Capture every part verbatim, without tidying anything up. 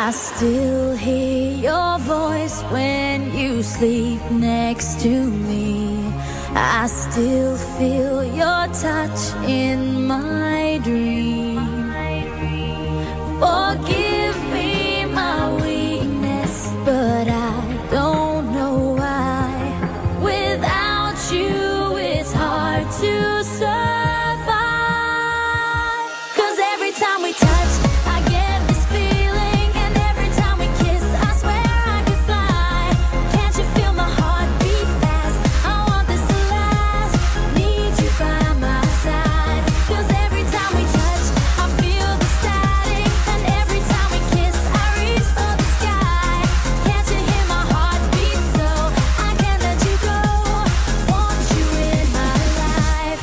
I still hear your voice when you sleep next to me. I still feel your touch in my dream. Forgive me my weakness, but I don't know why. Without you, it's hard to survive. 'Cause every time we touch, I get this feeling, and every time we kiss, I swear I could fly. Can't you feel my heart beat fast? I want this to last. Need you by my side. 'Cause every time we touch, I feel the static, and every time we kiss, I reach for the sky. Can't you hear my heart beat? So I can't let you go. Want you in my life.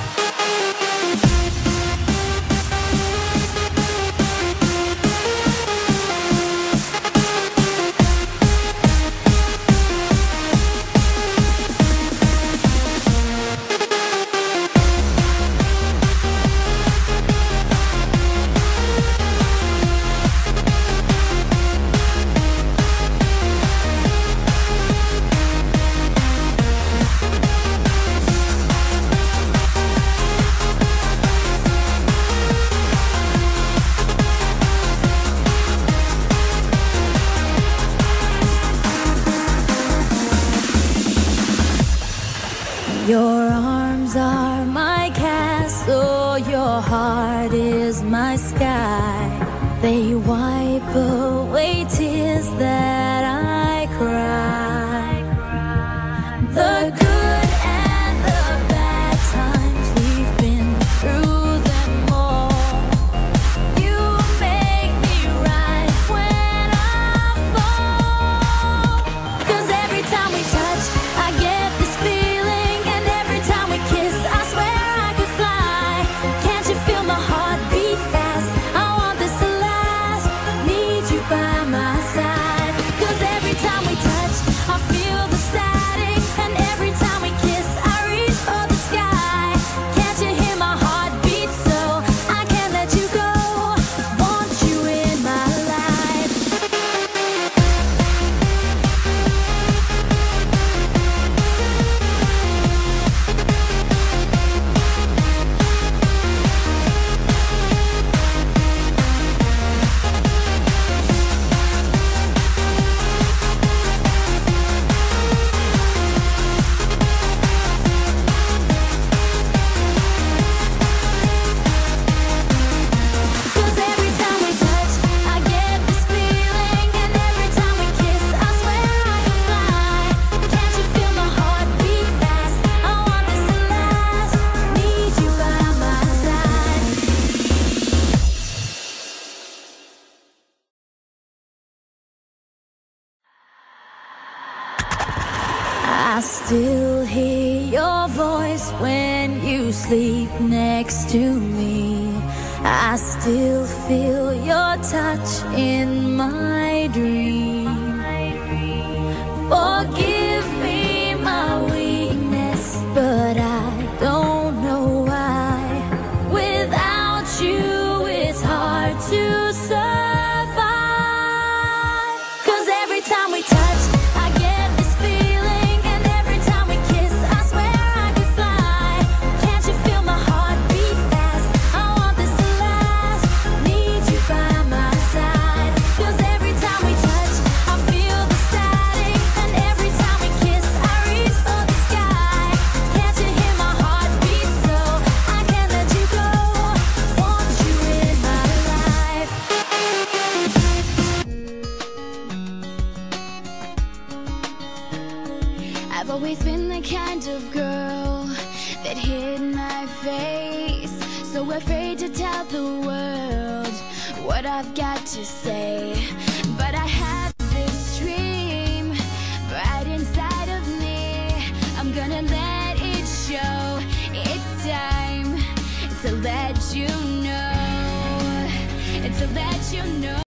Your arms are my castle, your heart is my sky. They wipe away tears that I cry. The good and the bad times, we've been through them all. You make me rise when I fall. 'Cause every time we touch, I get this feeling, and every time we kiss, I swear I could fly. Can't you feel my heart beat fast? I want this to last. Need you by my side. 'Cause every time we touch, I feel the static, and every time we kiss, I reach for the sky. Can't you hear my heart beat? So I can't let you go. Want you in my life. Cause every time we touch, I get this feeling, and every time we kiss, I swear I could fly. Can't you feel my heart beat fast? I want this to last. Need you by my side. I still hear your voice when you sleep next to me. I still feel your touch in my dream. Forgive me my weakness, but I don't know why. Without you, it's hard to survive. 'Cause every time we touch, I get this feeling, and every time we kiss, I swear I could fly. Can't you feel my heart beat fast? I want this to last. Need you by my side. 'Cause every time we touch, I feel the static, and every time we kiss, I reach for the sky. Can't you hear my heart beat? So I can't let you go. Want you in my life. I've always been the kind of girl that hid my face, so afraid to tell the world what I've got to say. But I have this dream right inside of me. I'm gonna let it show. It's time to let you know, to let you know.